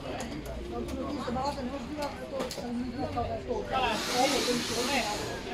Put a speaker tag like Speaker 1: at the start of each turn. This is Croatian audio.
Speaker 1: 我不是什么，我是那个地方都生意比较好的多，我跟学妹。